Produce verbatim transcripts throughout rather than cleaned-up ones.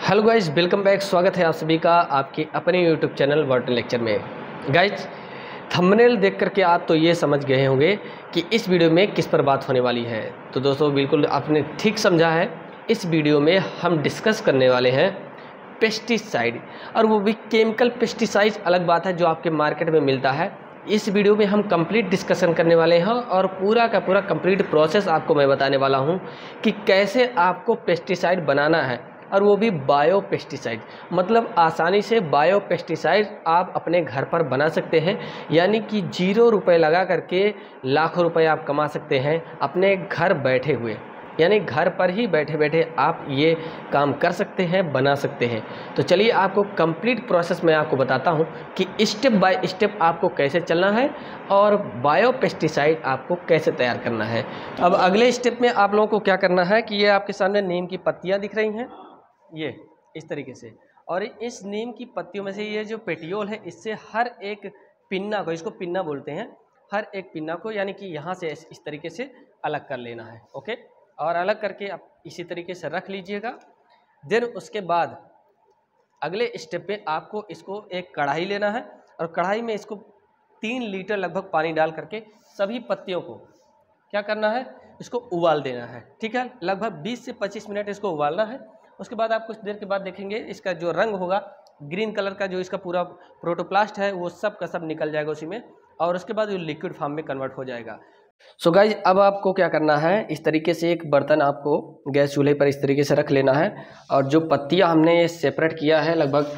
Hello guys, welcome back. स्वागत है आप सभी का आपके अपने यूट्यूब चैनल वाटर लेक्चर में। गाइज, थंबनेल देख करके आप तो ये समझ गए होंगे कि इस वीडियो में किस पर बात होने वाली है। तो दोस्तों, बिल्कुल आपने ठीक समझा है। इस वीडियो में हम डिस्कस करने वाले हैं पेस्टिसाइड, और वो भी केमिकल पेस्टिसाइड। अलग बात है जो आपके मार्केट में मिलता है। इस वीडियो में हम कंप्लीट डिस्कशन करने वाले हैं और पूरा का पूरा कंप्लीट प्रोसेस आपको मैं बताने वाला हूं कि कैसे आपको पेस्टिसाइड बनाना है, और वो भी बायो पेस्टिसाइड। मतलब आसानी से बायो पेस्टिसाइड आप अपने घर पर बना सकते हैं, यानी कि जीरो रुपए लगा करके लाखों रुपए आप कमा सकते हैं अपने घर बैठे हुए। यानी घर पर ही बैठे बैठे आप ये काम कर सकते हैं, बना सकते हैं। तो चलिए आपको कंप्लीट प्रोसेस मैं आपको बताता हूं कि स्टेप बाय स्टेप आपको कैसे चलना है और बायो पेस्टिसाइड आपको कैसे तैयार करना है। अब अगले स्टेप में आप लोगों को क्या करना है कि ये आपके सामने नीम की पत्तियां दिख रही हैं, ये इस तरीके से, और इस नीम की पत्तियों में से ये जो पेटियोल है, इससे हर एक पिन्ना को, इसको पिन्ना बोलते हैं, हर एक पिन्ना को यानी कि यहाँ से इस तरीके से अलग कर लेना है। ओके, और अलग करके आप इसी तरीके से रख लीजिएगा। देन उसके बाद अगले स्टेप पे आपको इसको एक कढ़ाई लेना है, और कढ़ाई में इसको तीन लीटर लगभग पानी डाल करके सभी पत्तियों को क्या करना है, इसको उबाल देना है। ठीक है, लगभग बीस से पच्चीस मिनट इसको उबालना है। उसके बाद आप कुछ देर के बाद देखेंगे इसका जो रंग होगा, ग्रीन कलर का जो इसका पूरा प्रोटोप्लास्ट है, वो सब का सब निकल जाएगा उसी में, और उसके बाद वो लिक्विड फॉर्म में कन्वर्ट हो जाएगा। सो so गाइज, अब आपको क्या करना है, इस तरीके से एक बर्तन आपको गैस चूल्हे पर इस तरीके से रख लेना है, और जो पत्तियां हमने ये सेपरेट किया है,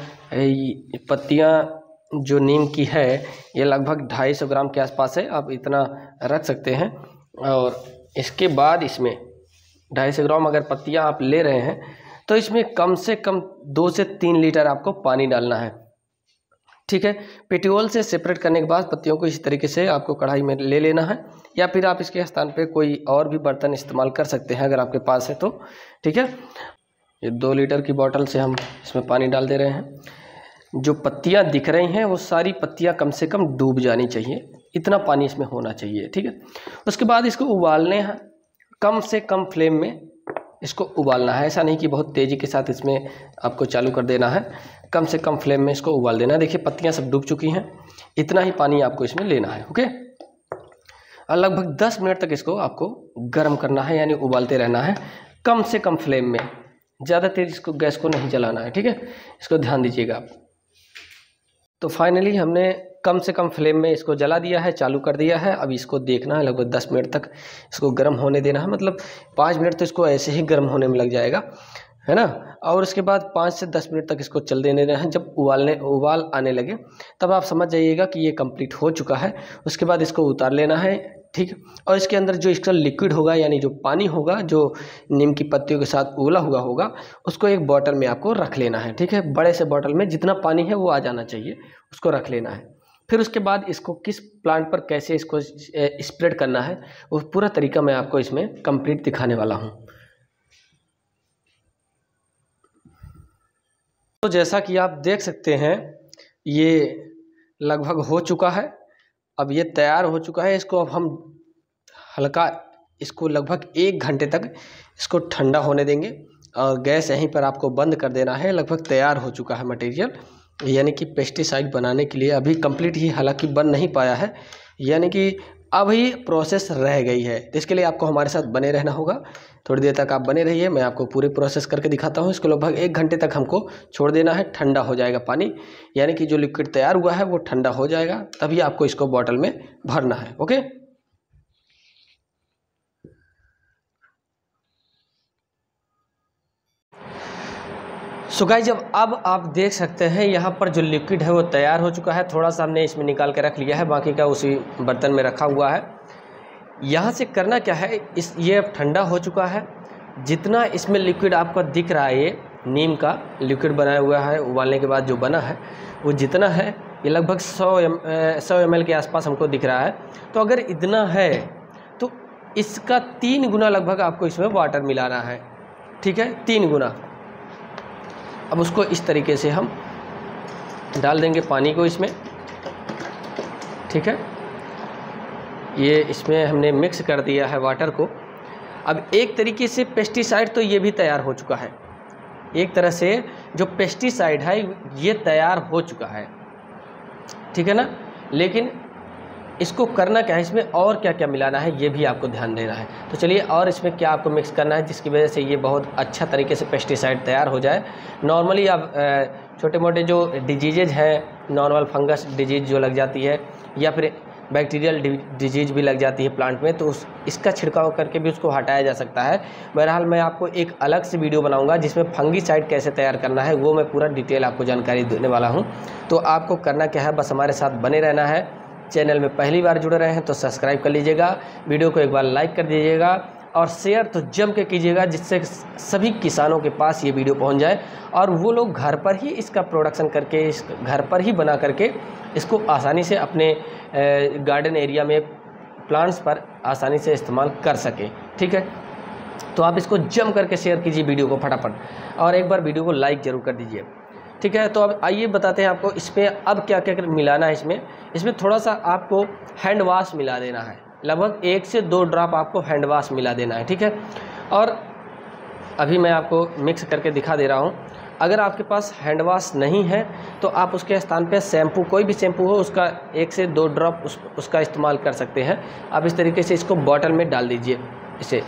लगभग पत्तियां जो नीम की है ये लगभग ढाई सौ ग्राम के आसपास है। आप इतना रख सकते हैं, और इसके बाद इसमें ढाई सौ ग्राम अगर पत्तियां आप ले रहे हैं तो इसमें कम से कम दो से तीन लीटर आपको पानी डालना है। ठीक है, पेटियोल से सेपरेट करने के बाद पत्तियों को इस तरीके से आपको कढ़ाई में ले लेना है, या फिर आप इसके स्थान पे कोई और भी बर्तन इस्तेमाल कर सकते हैं अगर आपके पास है तो। ठीक है, ये दो लीटर की बोतल से हम इसमें पानी डाल दे रहे हैं। जो पत्तियां दिख रही हैं वो सारी पत्तियां कम से कम डूब जानी चाहिए, इतना पानी इसमें होना चाहिए। ठीक है, उसके बाद इसको उबालने हैं, कम से कम फ्लेम में इसको उबालना है। ऐसा नहीं कि बहुत तेज़ी के साथ इसमें आपको चालू कर देना है, कम से कम फ्लेम में इसको उबाल देना है। देखिए पत्तियां सब डूब चुकी हैं, इतना ही पानी आपको इसमें लेना है। ओके, और लगभग दस मिनट तक इसको आपको गर्म करना है, यानी उबालते रहना है कम से कम फ्लेम में। ज़्यादा तेज इसको गैस को नहीं जलाना है। ठीक है, इसको ध्यान दीजिएगा आप। तो फाइनली हमने कम से कम फ्लेम में इसको जला दिया है, चालू कर दिया है। अब इसको देखना है, लगभग दस मिनट तक इसको गर्म होने देना है। मतलब पाँच मिनट तो इसको ऐसे ही गर्म होने में लग जाएगा, है ना। और उसके बाद पाँच से दस मिनट तक इसको चल देने देना है। जब उबालने उबाल आने लगे तब आप समझ जाइएगा कि ये कंप्लीट हो चुका है। उसके बाद इसको उतार लेना है। ठीक, और इसके अंदर जो इसका लिक्विड होगा, यानी जो पानी होगा जो नीम की पत्तियों के साथ उबला हुआ होगा, उसको एक बॉटल में आपको रख लेना है। ठीक है, बड़े से बॉटल में जितना पानी है वो आ जाना चाहिए, उसको रख लेना है। फिर उसके बाद इसको किस प्लांट पर कैसे इसको स्प्रेड करना है, वो पूरा तरीका मैं आपको इसमें कंप्लीट दिखाने वाला हूँ। तो जैसा कि आप देख सकते हैं, ये लगभग हो चुका है। अब ये तैयार हो चुका है। इसको अब हम हल्का इसको लगभग एक घंटे तक इसको ठंडा होने देंगे, और गैस यहीं पर आपको बंद कर देना है। लगभग तैयार हो चुका है मटेरियल, यानी कि पेस्टिसाइड बनाने के लिए। अभी कंप्लीट ही हालांकि बन नहीं पाया है, यानी कि अभी प्रोसेस रह गई है। तो इसके लिए आपको हमारे साथ बने रहना होगा। थोड़ी देर तक आप बने रहिए, मैं आपको पूरी प्रोसेस करके दिखाता हूँ। इसको लगभग एक घंटे तक हमको छोड़ देना है, ठंडा हो जाएगा पानी, यानी कि जो लिक्विड तैयार हुआ है वो ठंडा हो जाएगा, तभी आपको इसको बॉटल में भरना है। ओके, सो गाइस, जब अब आप देख सकते हैं यहाँ पर जो लिक्विड है वो तैयार हो चुका है। थोड़ा सा हमने इसमें निकाल के रख लिया है, बाकी का उसी बर्तन में रखा हुआ है। यहाँ से करना क्या है, इस ये अब ठंडा हो चुका है। जितना इसमें लिक्विड आपको दिख रहा है, ये नीम का लिक्विड बनाया हुआ है, उबालने के बाद जो बना है वो जितना है, ये लगभग सौ एम सौ एम एल के आसपास हमको दिख रहा है। तो अगर इतना है तो इसका तीन गुना लगभग आपको इसमें वाटर मिलाना है। ठीक है, तीन गुना। अब उसको इस तरीके से हम डाल देंगे पानी को इसमें। ठीक है, ये इसमें हमने मिक्स कर दिया है वाटर को। अब एक तरीके से पेस्टिसाइड तो ये भी तैयार हो चुका है, एक तरह से जो पेस्टिसाइड है ये तैयार हो चुका है, ठीक है ना। लेकिन इसको करना क्या है, इसमें और क्या क्या मिलाना है ये भी आपको ध्यान देना है। तो चलिए, और इसमें क्या आपको मिक्स करना है जिसकी वजह से ये बहुत अच्छा तरीके से पेस्टिसाइड तैयार हो जाए। नॉर्मली आप छोटे मोटे जो डिजीजेज हैं, नॉर्मल फंगस डिजीज जो लग जाती है या फिर बैक्टीरियल डिजीज भी लग जाती है प्लांट में, तो उस इसका छिड़काव करके भी उसको हटाया जा सकता है। बहरहाल मैं आपको एक अलग से वीडियो बनाऊंगा जिसमें फंगीसाइड कैसे तैयार करना है वो मैं पूरा डिटेल आपको जानकारी देने वाला हूं। तो आपको करना क्या है, बस हमारे साथ बने रहना है। चैनल में पहली बार जुड़े रहे हैं तो सब्सक्राइब कर लीजिएगा, वीडियो को एक बार लाइक कर दीजिएगा और शेयर तो जम के कीजिएगा, जिससे सभी किसानों के पास ये वीडियो पहुंच जाए और वो लोग घर पर ही इसका प्रोडक्शन करके, इस घर पर ही बना करके इसको आसानी से अपने गार्डन एरिया में प्लांट्स पर आसानी से इस्तेमाल कर सकें, ठीक है। तो आप इसको जम करके शेयर कीजिए वीडियो को फटाफट, और एक बार वीडियो को लाइक ज़रूर कर दीजिए, ठीक है। तो अब आइए बताते हैं आपको इसमें अब क्या क्या मिलाना है। इसमें इसमें थोड़ा सा आपको हैंड वाश मिला देना है, लगभग एक से दो ड्रॉप आपको हैंड वाश मिला देना है, ठीक है। और अभी मैं आपको मिक्स करके दिखा दे रहा हूँ। अगर आपके पास हैंड वाश नहीं है तो आप उसके स्थान पे शैम्पू, कोई भी शैम्पू हो उसका एक से दो ड्रॉप उस, उसका इस्तेमाल कर सकते हैं। आप इस तरीके से इसको बॉटल में डाल दीजिए, इसे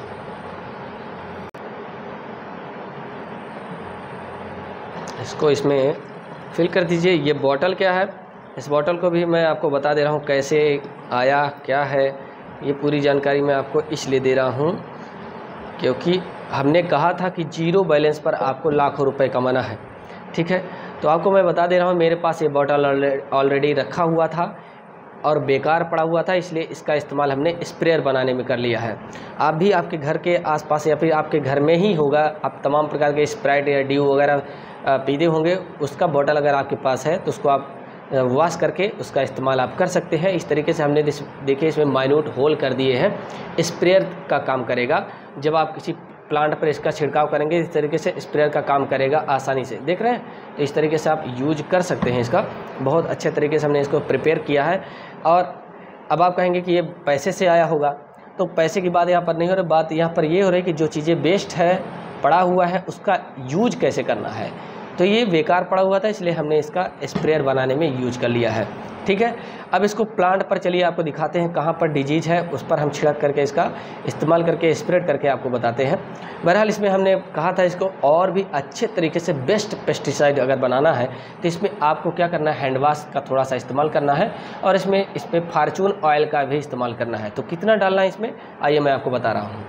इसको इसमें फिल कर दीजिए। ये बॉटल क्या है, इस बॉटल को भी मैं आपको बता दे रहा हूँ कैसे आया, क्या है, ये पूरी जानकारी मैं आपको इसलिए दे रहा हूँ क्योंकि हमने कहा था कि जीरो बैलेंस पर आपको लाखों रुपए कमाना है, ठीक है। तो आपको मैं बता दे रहा हूँ, मेरे पास ये बॉटल ऑलरेडी रखा हुआ था और बेकार पड़ा हुआ था, इसलिए इसका इस्तेमाल हमने स्प्रेयर बनाने में कर लिया है। आप भी आपके घर के आसपास या फिर आपके घर में ही होगा, आप तमाम प्रकार के स्प्राइट या ड्यू वगैरह पीते होंगे, उसका बॉटल अगर आपके पास है तो उसको आप वॉश करके उसका इस्तेमाल आप कर सकते हैं। इस तरीके से हमने देखिए इसमें माइन्यूट होल कर दिए हैं, स्प्रेयर का काम करेगा। जब आप किसी प्लांट पर इसका छिड़काव करेंगे इस तरीके से स्प्रेयर का काम करेगा आसानी से, देख रहे हैं। तो इस तरीके से आप यूज कर सकते हैं इसका, बहुत अच्छे तरीके से हमने इसको प्रिपेयर किया है। और अब आप कहेंगे कि ये पैसे से आया होगा, तो पैसे की बात यहाँ पर नहीं हो रही, बात यहाँ पर ये हो रही है कि जो चीज़ें वेस्ट है, पड़ा हुआ है, उसका यूज कैसे करना है। तो ये बेकार पड़ा हुआ था, इसलिए हमने इसका स्प्रेयर बनाने में यूज कर लिया है, ठीक है। अब इसको प्लांट पर चलिए आपको दिखाते हैं कहाँ पर डिजीज है, उस पर हम छिड़क करके इसका इस्तेमाल करके स्प्रेड करके आपको बताते हैं। बहरहाल इसमें हमने कहा था इसको और भी अच्छे तरीके से बेस्ट पेस्टिसाइड अगर बनाना है तो इसमें आपको क्या करना है, हैंड वाश का थोड़ा सा इस्तेमाल करना है और इसमें इसमें फार्चून ऑयल का भी इस्तेमाल करना है। तो कितना डालना है इसमें, आइए मैं आपको बता रहा हूँ।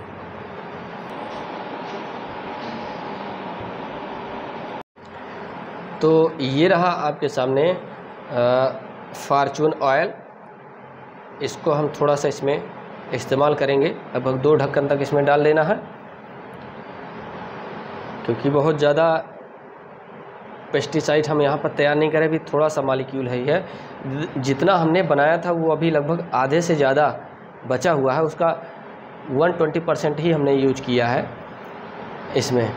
तो ये रहा आपके सामने फार्चून ऑयल, इसको हम थोड़ा सा इसमें इस्तेमाल करेंगे, लगभग दो ढक्कन तक इसमें डाल देना है क्योंकि बहुत ज़्यादा पेस्टिसाइड हम यहाँ पर तैयार नहीं करें, अभी थोड़ा सा मालिक्यूल है यह, जितना हमने बनाया था वो अभी लगभग आधे से ज़्यादा बचा हुआ है, उसका वन ट्वेंटी परसेंट ही हमने यूज किया है इसमें।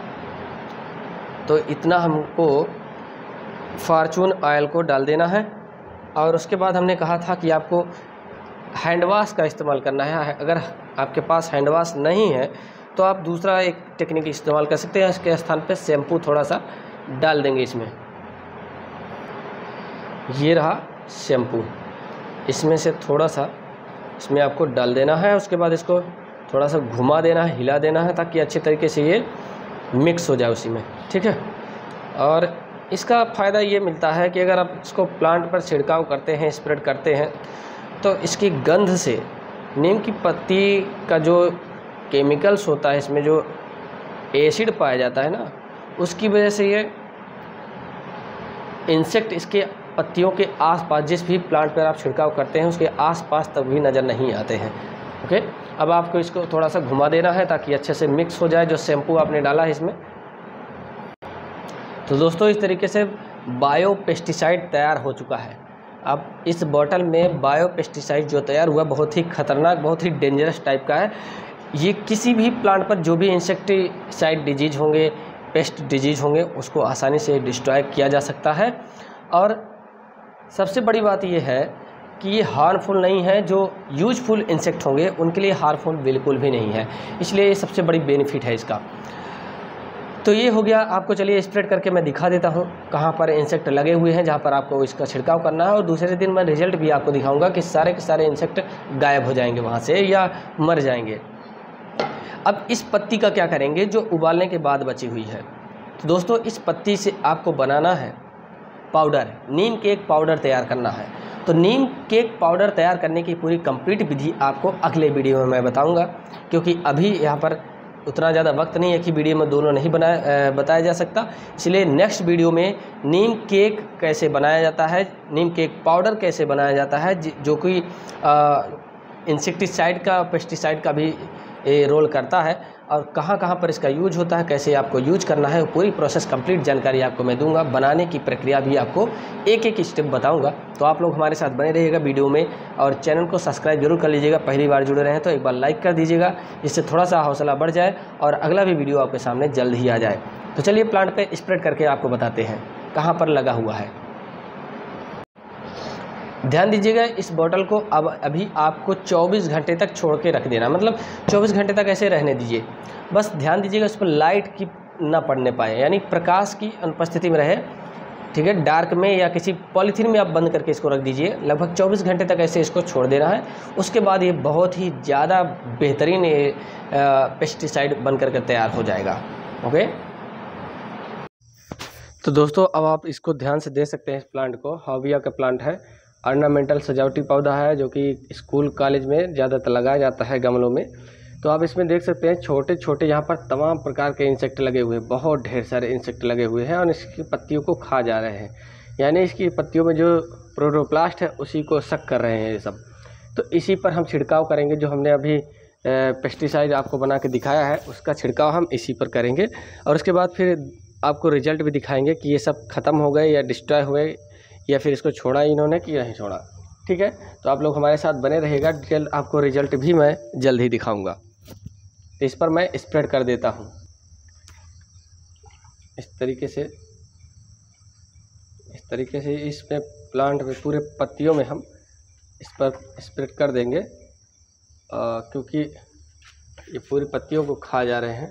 तो इतना हमको फार्चून ऑयल को डाल देना है और उसके बाद हमने कहा था कि आपको हैंड वाश का इस्तेमाल करना है। अगर आपके पास हैंड वाश नहीं है तो आप दूसरा एक टेक्निक इस्तेमाल कर सकते हैं, इसके स्थान पे शैम्पू थोड़ा सा डाल देंगे इसमें। ये रहा शैम्पू, इसमें से थोड़ा सा इसमें आपको डाल देना है, उसके बाद इसको थोड़ा सा घुमा देना है, हिला देना है ताकि अच्छे तरीके से ये मिक्स हो जाए उसी में, ठीक है। और इसका फ़ायदा ये मिलता है कि अगर आप इसको प्लांट पर छिड़काव करते हैं, स्प्रेड करते हैं, तो इसकी गंध से नीम की पत्ती का जो केमिकल्स होता है, इसमें जो एसिड पाया जाता है ना, उसकी वजह से ये इंसेक्ट इसके पत्तियों के आसपास, जिस भी प्लांट पर आप छिड़काव करते हैं उसके आसपास तक भी नज़र नहीं आते हैं, ओके। अब आपको इसको थोड़ा सा घुमा देना है ताकि अच्छे से मिक्स हो जाए जो शैम्पू आपने डाला है इसमें। तो दोस्तों इस तरीके से बायो पेस्टिसाइड तैयार हो चुका है। अब इस बॉटल में बायो पेस्टिसाइड जो तैयार हुआ बहुत ही खतरनाक, बहुत ही डेंजरस टाइप का है। ये किसी भी प्लांट पर जो भी इंसेक्टिसाइड डिजीज होंगे, पेस्ट डिजीज होंगे, उसको आसानी से डिस्ट्रॉय किया जा सकता है। और सबसे बड़ी बात ये है कि ये हार्मफुल नहीं है, जो यूजफुल इंसेक्ट होंगे उनके लिए हार्मफुल बिल्कुल भी नहीं है, इसलिए ये सबसे बड़ी बेनिफिट है इसका। तो ये हो गया। आपको चलिए स्प्रेड करके मैं दिखा देता हूँ कहाँ पर इंसेक्ट लगे हुए हैं, जहाँ पर आपको इसका छिड़काव करना है। और दूसरे दिन मैं रिजल्ट भी आपको दिखाऊंगा कि सारे के सारे इंसेक्ट गायब हो जाएंगे वहाँ से या मर जाएंगे। अब इस पत्ती का क्या करेंगे जो उबालने के बाद बची हुई है। तो दोस्तों इस पत्ती से आपको बनाना है पाउडर, नीम केक पाउडर तैयार करना है। तो नीम केक पाउडर तैयार करने की पूरी कंप्लीट विधि आपको अगले वीडियो में मैं बताऊंगा, क्योंकि अभी यहाँ पर उतना ज़्यादा वक्त नहीं है कि वीडियो में दोनों नहीं बनाया बताया जा सकता। इसलिए नेक्स्ट वीडियो में नीम केक कैसे बनाया जाता है, नीम केक पाउडर कैसे बनाया जाता है, जो कि इंसेक्टिसाइड का पेस्टिसाइड का भी ये रोल करता है, और कहाँ कहाँ पर इसका यूज होता है, कैसे आपको यूज करना है, पूरी प्रोसेस कंप्लीट जानकारी आपको मैं दूंगा। बनाने की प्रक्रिया भी आपको एक एक स्टेप बताऊंगा। तो आप लोग हमारे साथ बने रहिएगा वीडियो में, और चैनल को सब्सक्राइब जरूर कर लीजिएगा। पहली बार जुड़े रहें तो एक बार लाइक कर दीजिएगा, इससे थोड़ा सा हौसला बढ़ जाए और अगला भी वीडियो आपके सामने जल्द ही आ जाए। तो चलिए प्लांट पर स्प्रेड करके आपको बताते हैं कहाँ पर लगा हुआ है। ध्यान दीजिएगा, इस बॉटल को अब अभी आपको चौबीस घंटे तक छोड़ के रख देना, मतलब चौबीस घंटे तक ऐसे रहने दीजिए। बस ध्यान दीजिएगा उस पर लाइट की ना पड़ने पाए, यानी प्रकाश की अनुपस्थिति में रहे, ठीक है। डार्क में या किसी पॉलीथीन में आप बंद करके इसको रख दीजिए। लगभग चौबीस घंटे तक ऐसे इसको छोड़ देना है। उसके बाद ये बहुत ही ज़्यादा बेहतरीन पेस्टिसाइड बन करके तैयार हो जाएगा। ओके, तो दोस्तों अब आप इसको ध्यान से देख सकते हैं। इस प्लांट को हॉबिया का प्लांट है, ऑर्नामेंटल सजावटी पौधा है, जो कि स्कूल कॉलेज में ज़्यादातर लगाया जाता है गमलों में। तो आप इसमें देख सकते हैं छोटे छोटे यहाँ पर तमाम प्रकार के इंसेक्ट लगे हुए हैं, बहुत ढेर सारे इंसेक्ट लगे हुए हैं और इसकी पत्तियों को खा जा रहे हैं, यानी इसकी पत्तियों में जो प्रोटोप्लास्ट है उसी को सक कर रहे हैं ये सब। तो इसी पर हम छिड़काव करेंगे, जो हमने अभी पेस्टिसाइड आपको बना के दिखाया है उसका छिड़काव हम इसी पर करेंगे। और उसके बाद फिर आपको रिजल्ट भी दिखाएंगे कि ये सब ख़त्म हो गए या डिस्ट्रॉय हुए, या फिर इसको छोड़ा इन्होंने कि नहीं छोड़ा। ठीक है, तो आप लोग हमारे साथ बने रहिएगा, डिटेल आपको रिजल्ट भी मैं जल्द ही दिखाऊंगा। तो इस पर मैं स्प्रेड कर देता हूँ इस तरीके से, इस तरीके से इसमें प्लांट में पूरे पत्तियों में हम इस पर स्प्रेड कर देंगे, आ, क्योंकि ये पूरी पत्तियों को खा जा रहे हैं।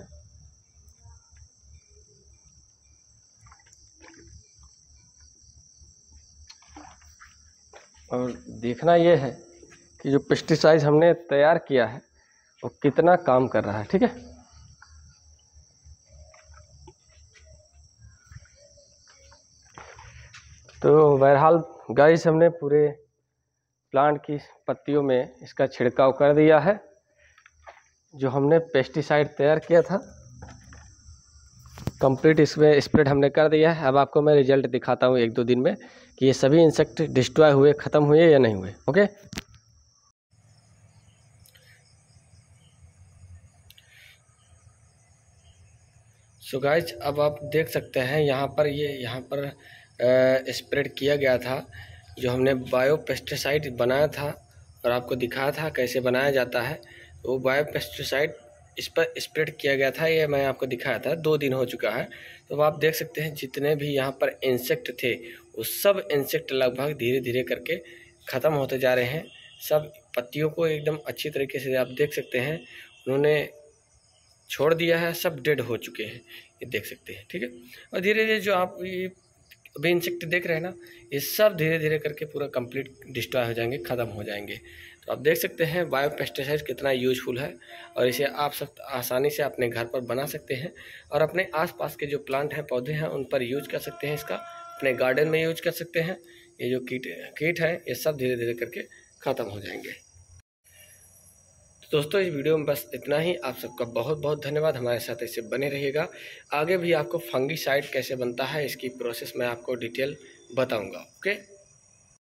और देखना ये है कि जो पेस्टिसाइड हमने तैयार किया है वो कितना काम कर रहा है। ठीक है, तो बहरहाल गाइस हमने पूरे प्लांट की पत्तियों में इसका छिड़काव कर दिया है, जो हमने पेस्टिसाइड तैयार किया था कंप्लीट इसमें स्प्रेड हमने कर दिया है। अब आपको मैं रिजल्ट दिखाता हूँ एक दो दिन में कि ये सभी इंसेक्ट डिस्ट्रॉय हुए, ख़त्म हुए या नहीं हुए। ओके, सो गाइज अब आप देख सकते हैं यहाँ पर ये यहाँ पर स्प्रेड किया गया था, जो हमने बायो पेस्टिसाइड बनाया था और आपको दिखाया था कैसे बनाया जाता है। वो बायो पेस्टिसाइड इस पर स्प्रेड किया गया था, ये मैं आपको दिखाया था, दो दिन हो चुका है। तो आप देख सकते हैं जितने भी यहाँ पर इंसेक्ट थे वो सब इंसेक्ट लगभग धीरे धीरे करके ख़त्म होते जा रहे हैं। सब पत्तियों को एकदम अच्छी तरीके से आप देख सकते हैं उन्होंने छोड़ दिया है, सब डेड हो चुके हैं, ये देख सकते हैं। ठीक है, और धीरे धीरे जो आप ये अभी इंसेक्ट देख रहे हैं ना, ये सब धीरे धीरे करके पूरा कंप्लीट डिस्ट्रॉय हो जाएंगे, ख़त्म हो जाएंगे। तो आप देख सकते हैं बायो पेस्टिसाइड कितना यूजफुल है, और इसे आप सब आसानी से अपने घर पर बना सकते हैं और अपने आसपास के जो प्लांट हैं, पौधे हैं, उन पर यूज कर सकते हैं। इसका अपने गार्डन में यूज कर सकते हैं। ये जो कीट कीट है ये सब धीरे धीरे करके ख़त्म हो जाएंगे। तो दोस्तों इस वीडियो में बस इतना ही। आप सबका बहुत बहुत धन्यवाद, हमारे साथ ऐसे बने रहिएगा। आगे भी आपको फंगीसाइड कैसे बनता है इसकी प्रोसेस मैं आपको डिटेल बताऊँगा। ओके।